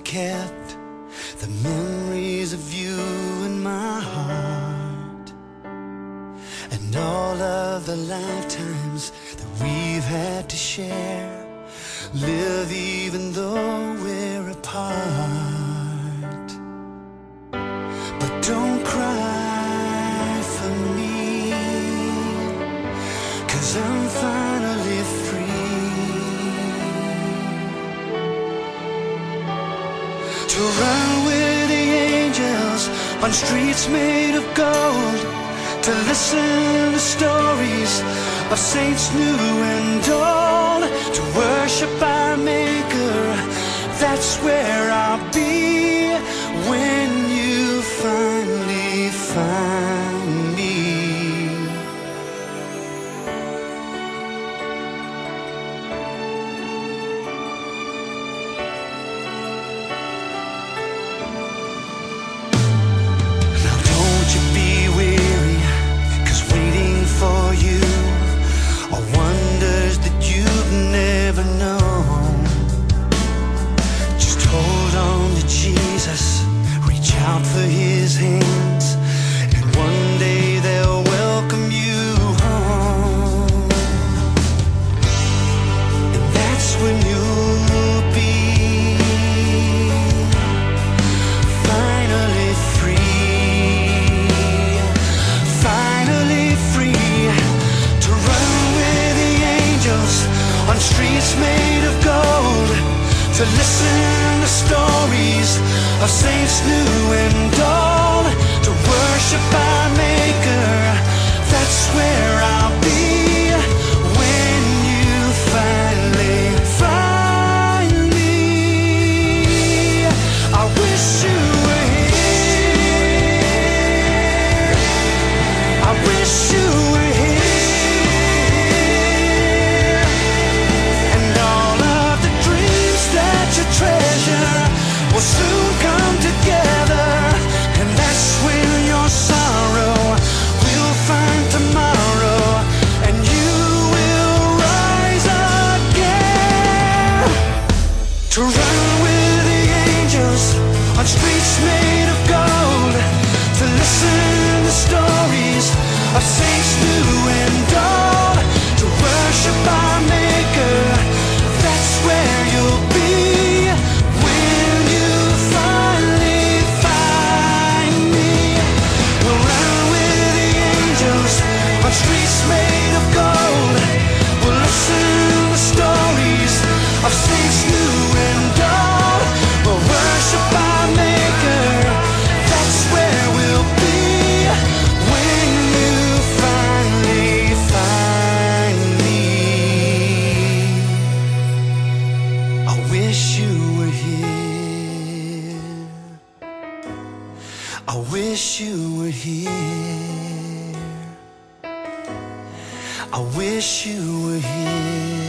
kept the memories of you in my heart, and all of the lifetimes that we've had to share. Live even though we're apart. But don't cry for me, 'cause I'm finally free to run with the angels on streets made of gold, to listen to stories of saints new and old, to worship our Maker. That's where I'll be when you finally find me. Now don't you be weary, 'cause waiting for you are wonders that you've never known. Just hold on to Jesus, reach out for his hands, and one day they'll welcome you home. And that's when you'll be finally free, finally free to run with the angels on streets made of gold, to listen to stories of saints new and old, to worship our Maker. That's where I'll be when you finally find me. I wish you were here. I wish you were here. And all of the dreams that you treasure will soon come together. And that's when your sorrow will find tomorrow, and you will rise again. To run with the angels on streets made of gold, to listen to stories of saints new and old, to worship our Maker. That's where you'll be when you finally find me. We'll run with the angels on streets made of gold. We'll listen to stories of saints new and old. We'll worship our Maker. That's where we'll be when you finally find me. I wish you were here. I wish you were here. I wish you were here.